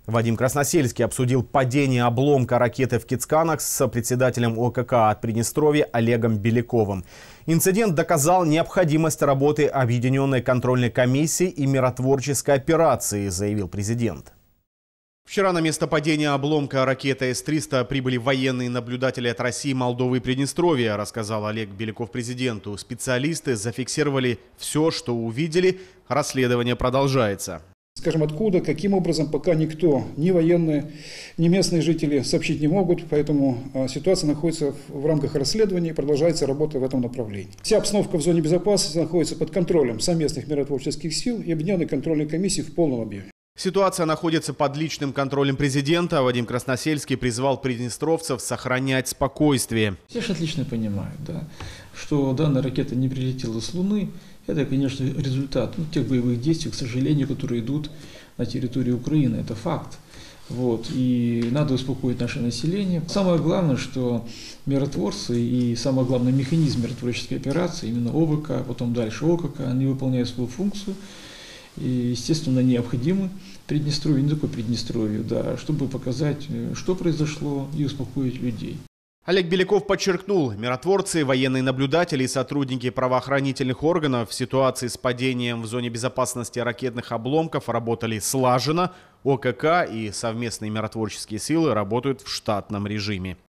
Вадим Красносельский обсудил падение обломка ракеты в Кицканах с председателем ОКК от Приднестровья Олегом Беляковым. Инцидент доказал необходимость работы Объединенной контрольной комиссии и миротворческой операции, заявил президент. Вчера на место падения обломка ракеты С-300 прибыли военные наблюдатели от России, Молдовы и Приднестровья, рассказал Олег Беляков президенту. Специалисты зафиксировали все, что увидели. Расследование продолжается. Скажем, откуда, каким образом, пока никто, ни военные, ни местные жители сообщить не могут, поэтому ситуация находится в рамках расследования и продолжается работа в этом направлении. Вся обстановка в зоне безопасности находится под контролем совместных миротворческих сил и Объединенной контрольной комиссии в полном объеме. Ситуация находится под личным контролем президента. Вадим Красносельский призвал приднестровцев сохранять спокойствие. Все же отлично понимают, да, что данная ракета не прилетела с Луны. Это, конечно, результат тех боевых действий, к сожалению, которые идут на территории Украины. Это факт. И надо успокоить наше население. Самое главное, что миротворцы и самое главное механизм миротворческой операции, именно ОВК, потом дальше ОКК, они выполняют свою функцию. И, естественно, необходимы Приднестровью, не только Приднестровью, да, чтобы показать, что произошло, и успокоить людей. Олег Беляков подчеркнул, миротворцы, военные наблюдатели и сотрудники правоохранительных органов в ситуации с падением в зоне безопасности ракетных обломков работали слаженно. ОКК и совместные миротворческие силы работают в штатном режиме.